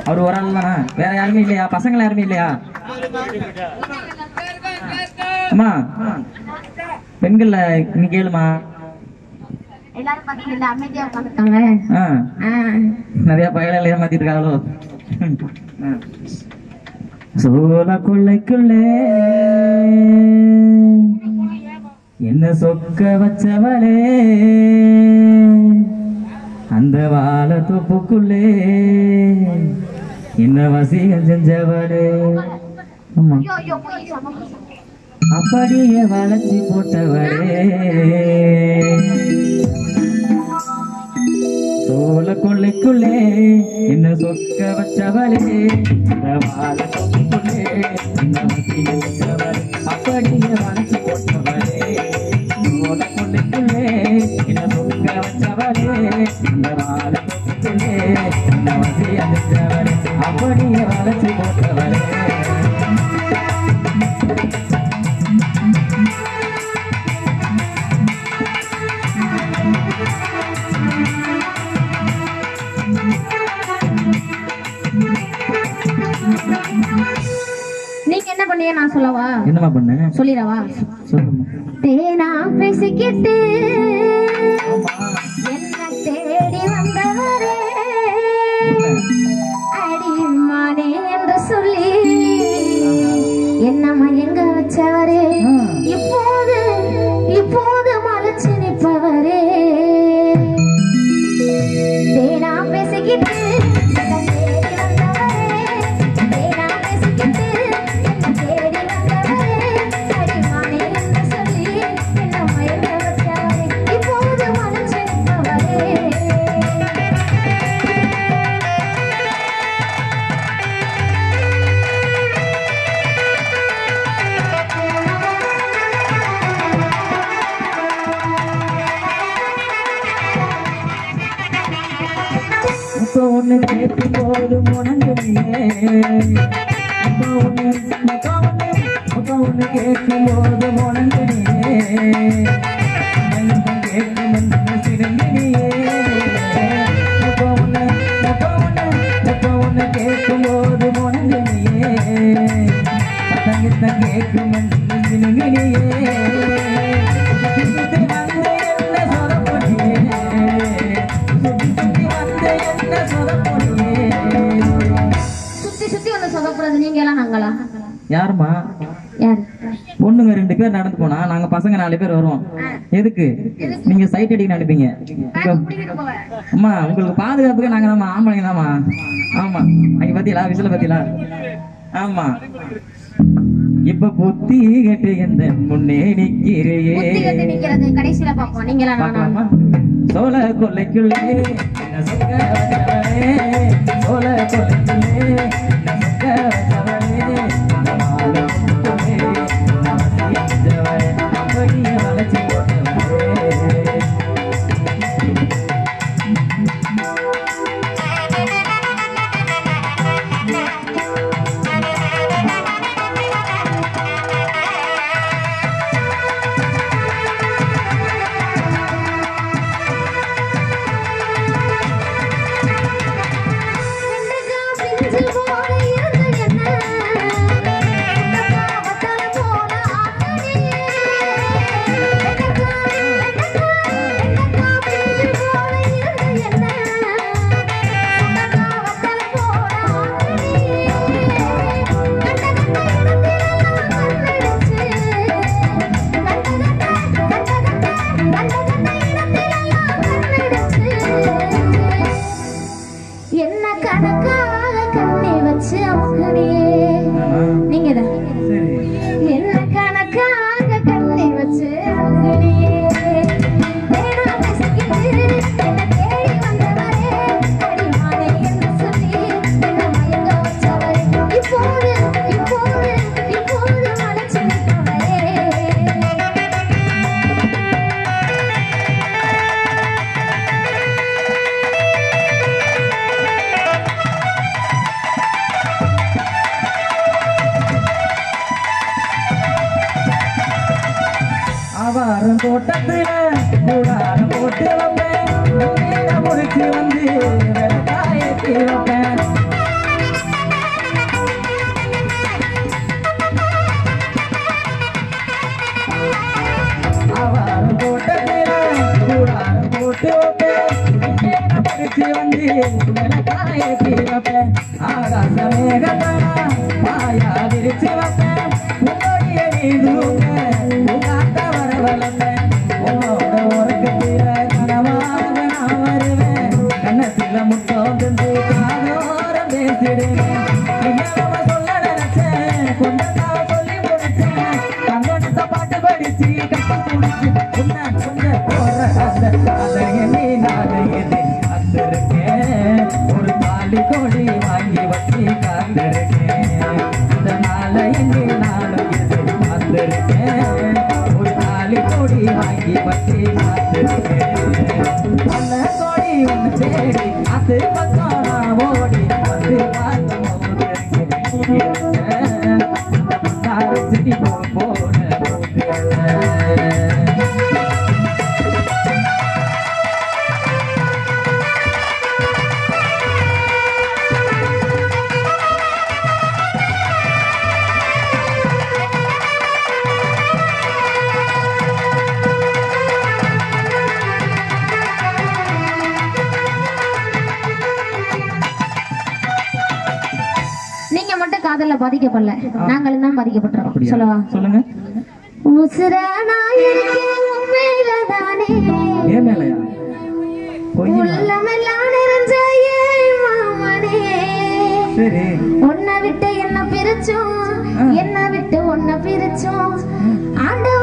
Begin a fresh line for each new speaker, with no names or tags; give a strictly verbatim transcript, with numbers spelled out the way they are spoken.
அவர் ஒரு ஆள் தானா? வேற யாருமே இல்லையா? பசங்கள யாருமே இல்லையா? அம்மா பெண்கள்ல நீ கேளுமா. நிறைய பயல ஏமாத்திட்டு இருக்காங்களோ. சோழ கொள்ளைக்குள்ளே என்ன சொக்க வச்சவளே, அந்த வாழ தோப்புக்குள்ளே என்ன வசியம் செஞ்சவளே, அப்படியே வளைச்சி போட்டவளே, சோழ கொள்ளைக்குள்ளே என்ன சொக்க வச்சவளே, அந்த வாழ தோப்புக்குள்ளே என்ன வசியம் செஞ்சவளே, அப்படியே வளைச்சி போட்டவளே, சோழ கொள்ளைக்குள்ளே என்ன சொக்க வச்சவளே, அந்த வாழ தோப்புக்குள்ளே என்ன வசியம் செஞ்சவளே, அப்படியே வளைச்சி போட்டவளே.
நீங்க என்ன பண்ணீங்க நான் சொல்லவா?
என்னமா பண்ண
சொல்லிடவா?
சொல்லுமா.
தேனா பேசிக்கிட்டு என்ன தேடி வந்தவரே, அடிமானே என்று சொல்லி என்ன மயங்க வச்சவரே, இப்போது இப்போது மலைச்சு நிற்பவரே, தேனா பேசிக்கிட்டு
ஒண்ணு கேட்கும் போது முணங்குறியே, ஒண்ணு ஒண்ணு கேட்கும் போது முணங்குறியே, கேட்கும் என்று சிறந்தினியே, ஒண்ணு ஒண்ணு கேட்கும் போது முணங்குறியே, தங்கத்தான் கேட்கும் என்று சிறந்தினியே, யாருமா? பொண்ணுங்க ரெண்டு பேர் நடந்து போனா நாங்க பசங்க நாலு பேர் வருவோம். எதுக்கு? நீங்க சைட் அடிக்க நினைப்பீங்க. அம்மா உங்களுக்கு பாதுகாப்புக்கு நாங்க தான் ஆம்பளைங்க தாமா. ஆமா அங்க பத்தியலா விசில பத்தியலா. ஆமா இப்ப புத்தி கேட்டு எந்த முன்னே நிக்கிறேயே,
கடைசியில பாப்போம். நீங்க
சோழ கொல்லைக்குள்ளே என்ன சொக்க வச்சவளே, சோழ கொல்லைக்குள்ளே என்ன சொக்க வச்சவளே, அப்படியே வளைச்சி போட்டவளே. ஆவாரம் தோட்டத்துல கூடாரம் போட்டு வைப்பேன், முடிச்சு வந்து விளக்காயத்தி வைப்பேன். ஏற்றி வைப்பேன் ஆகாச மேகத்தான் பாயா விரிச்சு வைப்பேன் உன்னோடைய நீதுங்க உங்காத்த வர வளர்ப்பேன் உன்னோட உறக்கு தீர கனவாக நான் வருவேன் கண்ணத்தில முத்தம் தந்து காதோரம் பேசிடுவேன் என்னவ சொல்ல நினைச்சேன் கொண்டதாவ சொல்லி முடிச்சேன் கண்ணோட்ட பாட்டு படிச்சு கட்டி குடிச்சு உன்ன கொஞ்ச போற அதை எண்ணி நான் எது வந்திருக்கேன் ஒரு தாலி கோடி வாங்கி வச்சு காத்திருக்கேன் இந்த நாளை எண்ணி நானும் எது வந்திருக்கேன் ஒரு தாலி கோடி வாங்கி வச்சு காத்திருக்கேன் அந்த கோடி ஒன்று தேடி அது பக்கம் நான் ஓடி வந்து பார்த்து போன
நீங்க மட்டும் காதல்ல பாதிக்கப்படல, நாங்களும் தான் பாதிக்கப்பட்டிருக்கோம். சொல்லவா?
சொல்லுங்க.
உசுரானா இருக்கேன் உன் மேலதானே,
ஏன் மேலயா?
உள்ளமெல்லாம் நிறைஞ்ச ஏன் மாமனே,
சரி
உன்னை விட்டு என்ன பிரிச்சோம், என்ன விட்டு உன்னை பிரிச்சோம், ஆண்டவ